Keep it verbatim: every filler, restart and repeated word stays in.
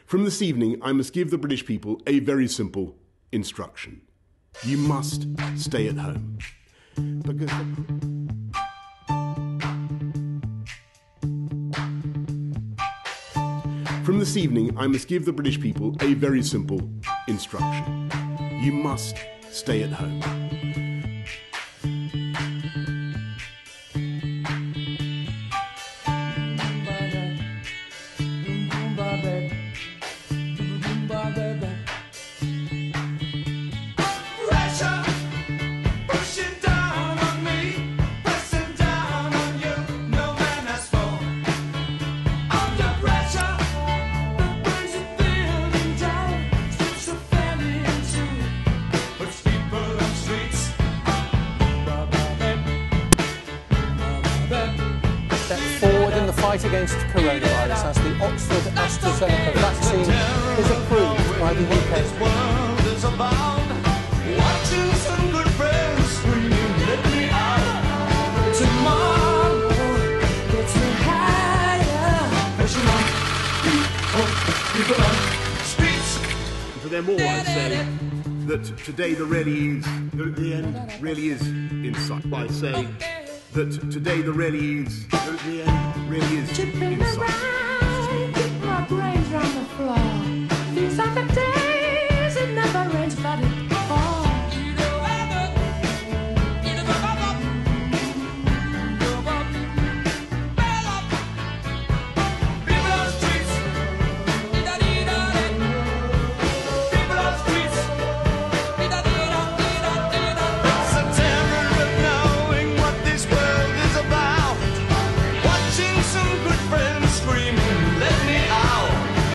From this evening, I must give the British people a very simple instruction. You must stay at home. Because... From this evening, I must give the British people a very simple instruction. You must stay at home. In the fight against coronavirus as the Oxford AstraZeneca vaccine is approved by the U K. For them all, I say that today the really is, the end really is in sight. I say that today the really is, the end really is in sight.